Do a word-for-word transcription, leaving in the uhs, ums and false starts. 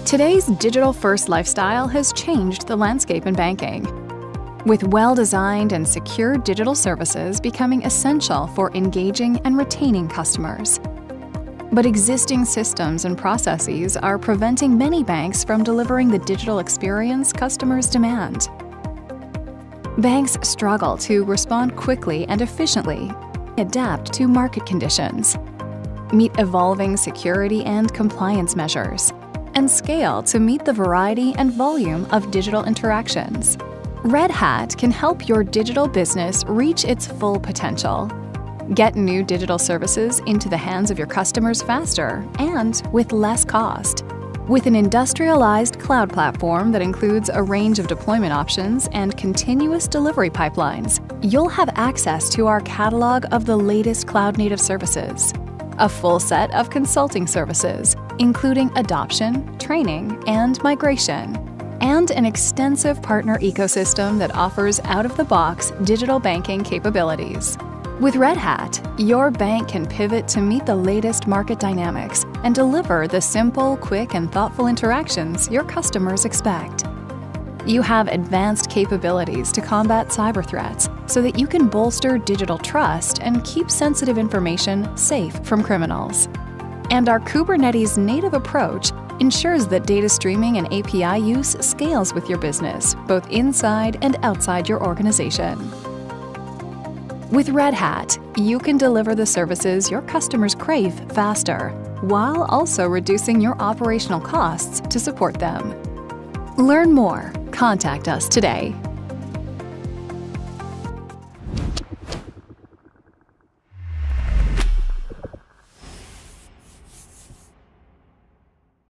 Today's digital-first lifestyle has changed the landscape in banking, with well-designed and secure digital services becoming essential for engaging and retaining customers. But existing systems and processes are preventing many banks from delivering the digital experience customers demand. Banks struggle to respond quickly and efficiently, adapt to market conditions, meet evolving security and compliance measures, and scale to meet the variety and volume of digital interactions. Red Hat can help your digital business reach its full potential. Get new digital services into the hands of your customers faster and with less cost. With an industrialized cloud platform that includes a range of deployment options and continuous delivery pipelines, you'll have access to our catalog of the latest cloud-native services, a full set of consulting services, including adoption, training, and migration, and an extensive partner ecosystem that offers out-of-the-box digital banking capabilities. With Red Hat, your bank can pivot to meet the latest market dynamics and deliver the simple, quick, and thoughtful interactions your customers expect. You have advanced capabilities to combat cyber threats so that you can bolster digital trust and keep sensitive information safe from criminals. And our Kubernetes native approach ensures that data streaming and A P I use scales with your business, both inside and outside your organization. With Red Hat, you can deliver the services your customers crave faster, while also reducing your operational costs to support them. Learn more. Contact us today.